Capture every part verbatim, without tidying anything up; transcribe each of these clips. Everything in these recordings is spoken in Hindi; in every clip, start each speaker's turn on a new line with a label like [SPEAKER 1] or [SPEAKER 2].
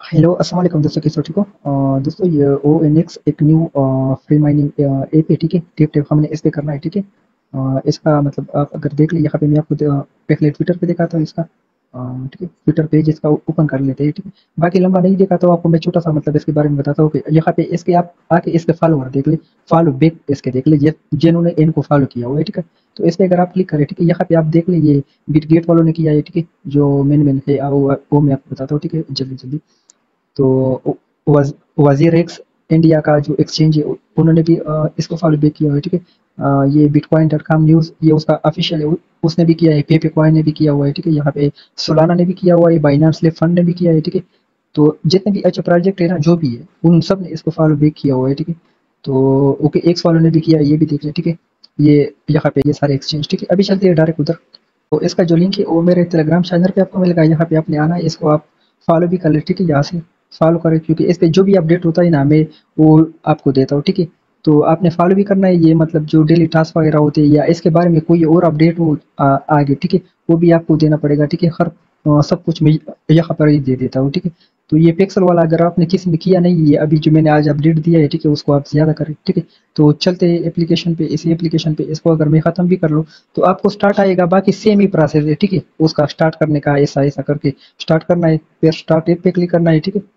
[SPEAKER 1] हेलो अस्सलाम वालेकुम दोस्तों, कैसे हो? ठीक हो? अ, दोस्तों ये ओ एन एक्स एक न्यू फ्री माइनिंग ऐप है, ठीक है। टिप टिप हमने इस पे करना है, ठीक है। अ, इसका मतलब आप अगर देख लीजिए, यहाँ पे मैं आपको द- पहले ट्विटर पे दिखाता हूँ इसका। अ, ठीक है, ट्विटर पेज इसका ओपन कर लेते हैं, ठीक है। बाकी लंबा नहीं दिखाता हूँ आपको, मैं छोटा सा मतलब इसके बारे में बताता हूँ कि यहाँ पे इसके आप आके इसके फॉलोअर देख ले, फॉलो बैक इसके देख लीजिए जिन्होंने इनको फॉलो किया हुआ है, ठीक है। तो इस पे अगर आप क्लिक करें, ठीक है, यहाँ पे आप देख लीजिए बिटगेट वालों ने किया है, ठीक है। जो मेन मेन है वो वो मैं आपको बताता हूँ, ठीक है, जल्दी जल्दी। तो वज, वजीर एक्स इंडिया का जो एक्सचेंज है उन्होंने भी अ, इसको फॉलो बैक किया हुआ है, ठीक है। अ, ये बिटकॉइन डॉट कॉम न्यूज़ ये उसका ऑफिशियल है, उसने भी किया है, पे पे कॉइन ने भी किया हुआ है, ठीक है। यहाँ पे सोलाना ने भी किया हुआ है, बाइनांस लिव फंड ने भी किया है, ठीक है। तो जितने भी अच्छे प्रोजेक्ट है ना, जो भी है, उन सब ने इसको फॉलो बैक किया हुआ है, ठीक है। तो ओके एक्स वालों ने भी किया है, ये भी देख लें, ठीक है। ये यहाँ पे ये सारे एक्सचेंज, ठीक है। अभी चलते हैं डायरेक्ट उधर। तो इसका जो लिंक है वो मेरे टेलीग्राम चैनल पे आपको मिलेगा, यहाँ पे आपने आना है, इसको आप फॉलो भी कर ले, ठीक है। यहाँ से फॉलो करें, क्योंकि इस पे जो भी अपडेट होता है ना, मैं वो आपको देता हूँ, ठीक है। तो आपने फॉलो भी करना है, ये मतलब जो डेली टास्क वगैरह होते हैं या इसके बारे में कोई और अपडेट हो आ, आगे, ठीक है, वो भी आपको देना पड़ेगा, ठीक है। हर अ, सब कुछ मैं यहाँ पर ही दे देता हूँ, ठीक है। तो ये पिक्सल वाला अगर आपने किसी ने किया नहीं, ये अभी जो मैंने आज अपडेट दिया है, ठीक है, उसको आप ज्यादा करें, ठीक है। तो चलते हैं एप्लीकेशन पे, इसी एप्लीकेशन पे इसको अगर मैं खत्म भी कर लूँ तो आपको स्टार्ट आएगा, बाकी सेम ही प्रोसेस है, ठीक है। उसका स्टार्ट करने का ऐसा ऐसा करके स्टार्ट करना है, फिर स्टार्ट ऐप पे क्लिक करना है, ठीक है।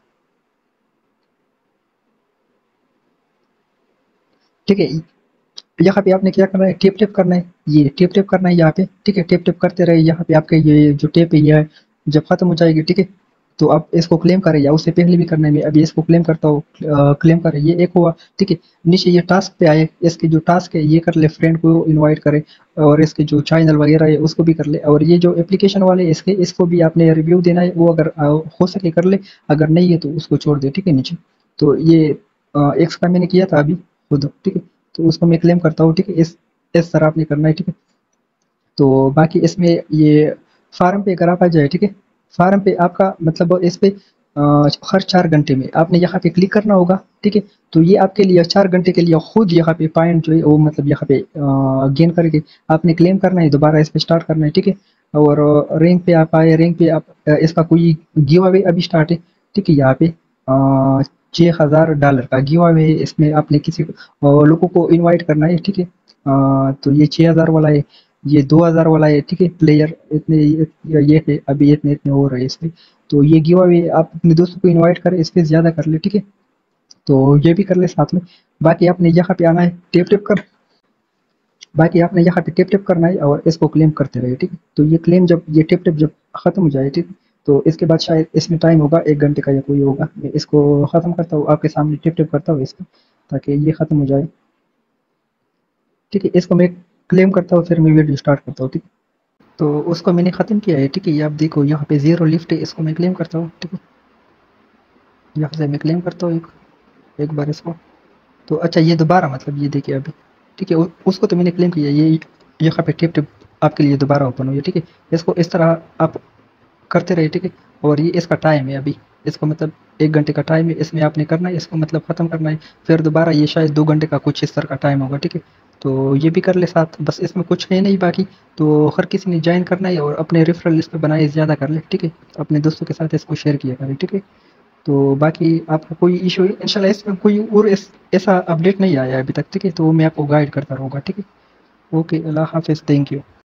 [SPEAKER 1] ठीक है, यहाँ पे आपने क्या करना है, टेप टेप करना है, ये टेप टेप करना है यहाँ पे, ठीक है। टेप टेप करते रहे, यहाँ पे आपके ये जो टेप है ये जब खत्म हो जाएगी, ठीक है, तो आप इसको क्लेम करें, या उससे पहले भी करना है, मैं अभी इसको क्लेम करता हूँ। क्लेम करें, ये एक हुआ, ठीक है। नीचे ये टास्क पे आए, इसके जो टास्क है ये कर ले, फ्रेंड को इनवाइट करे, और इसके जो चैनल वगैरह है उसको भी कर ले, और ये जो एप्लीकेशन वाले इसके इसको भी आपने रिव्यू देना है, वो अगर अ, हो सके कर ले, अगर नहीं है तो उसको छोड़ दे, ठीक है, नीचे। तो ये एक्स का मैंने किया था अभी खुद, ठीक है। तो उसको मैं क्लेम करता हूँ, ठीक है। इस इस तरह आपने करना है, ठीक है। तो बाकी इसमें ये फार्म पे अगर आप आ जाए, ठीक है, फार्म पे आपका मतलब इस पे अ, हर चार घंटे में आपने यहाँ पे क्लिक करना होगा, ठीक है। तो ये आपके लिए चार घंटे के लिए खुद यहाँ पे पॉइंट जो है वो मतलब यहाँ पे गेन करके आपने क्लेम करना है, दोबारा इस पे स्टार्ट करना है, ठीक है। और रैंक पे आप आए, रैंक पे आप अ, इसका कोई गिव अवे अभी स्टार्ट है, ठीक है। यहाँ पे छः हजार डॉलर का गिव अवे है, इसमें आपने किसी को अ, लोगों को इनवाइट करना है, ठीक है। अ, तो ये छः हजार वाला है, ये दो हजार वाला है, ठीक है। प्लेयर इतने ये ये है, अभी इतने इतने हो रहे हैं इसमें। तो ये गिव अवे आप अपने दोस्तों को इनवाइट करें, इस पे ज्यादा कर ले, ठीक है। तो ये भी कर ले साथ में। बाकी आपने यहाँ पे आना है, टेप टेप कर बाकी आपने यहाँ पे टेप टेप करना है और इसको क्लेम करते रहे, ठीक है। तो ये क्लेम जब ये टेप टेप जब खत्म हो जाए, ठीक है, तो इसके बाद शायद इसमें टाइम होगा एक घंटे का या कोई होगा, मैं इसको खत्म करता हूँ, आपके सामने टेप टेप करता हूँ इसको, ताकि ये खत्म हो जाए, ठीक है। इसको मैं क्लेम करता हूँ, फिर मैं वीडियो स्टार्ट करता हूँ, ठीक है। तो उसको मैंने ख़त्म किया है, ठीक है। ये आप देखो यहाँ पे ज़ीरो लिफ्ट है, इसको मैं क्लेम करता हूँ, ठीक है। यहाँ से मैं क्लेम करता हूँ एक एक बार इसको। तो अच्छा ये दोबारा मतलब ये देखिए अभी, ठीक है, उ उसको तो मैंने क्लेम किया, ये यहाँ पे टिप टिप आपके लिए दोबारा ओपन हुई है, ठीक है। इसको इस तरह आप करते रहे, ठीक है। और ये इसका टाइम है अभी, इसको मतलब एक घंटे का टाइम है, इसमें आपने करना है, इसको मतलब ख़त्म करना है, फिर दोबारा ये शायद दो घंटे का कुछ इस तरह का टाइम होगा, ठीक है। तो ये भी कर ले साथ, बस इसमें कुछ है नहीं बाकी। तो हर किसी ने जॉइन करना है और अपने रेफरल लिस्ट पे बनाए ज़्यादा कर ले, ठीक है। अपने दोस्तों के साथ इसको शेयर किया करें, ठीक है। तो बाकी आपको कोई इशू है इंशाल्लाह, इसमें कोई और इस ऐसा अपडेट नहीं आया है अभी तक, ठीक है। तो मैं आपको गाइड करता रहूँगा, ठीक है। ओके, अल्लाह हाफ़िज़, थैंक यू।